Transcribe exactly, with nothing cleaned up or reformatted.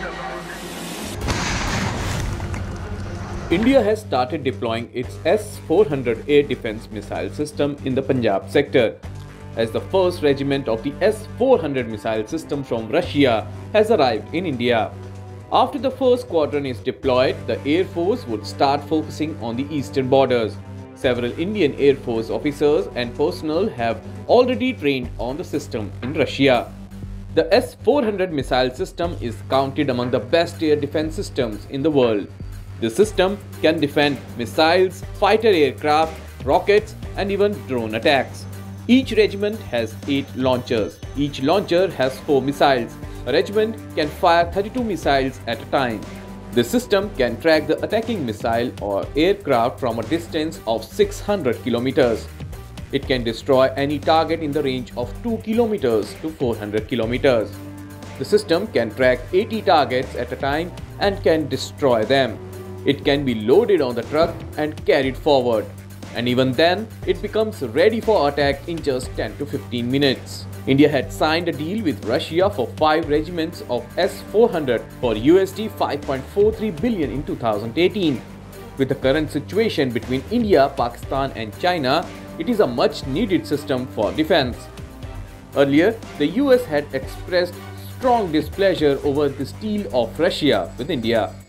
India has started deploying its S four hundred air defense missile system in the Punjab sector, as the first regiment of the S four hundred missile system from Russia has arrived in India. After the first squadron is deployed, the Air Force would start focusing on the eastern borders. Several Indian Air Force officers and personnel have already trained on the system in Russia. The S four hundred missile system is counted among the best air defense systems in the world. The system can defend missiles, fighter aircraft, rockets, and even drone attacks. Each regiment has eight launchers. Each launcher has four missiles. A regiment can fire thirty-two missiles at a time. The system can track the attacking missile or aircraft from a distance of six hundred kilometers. It can destroy any target in the range of two kilometers to four hundred kilometers. The system can track eighty targets at a time and can destroy them. It can be loaded on the truck and carried forward. And even then, it becomes ready for attack in just ten to fifteen minutes. India had signed a deal with Russia for five regiments of S four hundred for U S D five point four three billion in two thousand eighteen. With the current situation between India, Pakistan and China, it is a much needed system for defense. Earlier, the U S had expressed strong displeasure over this deal of Russia with India.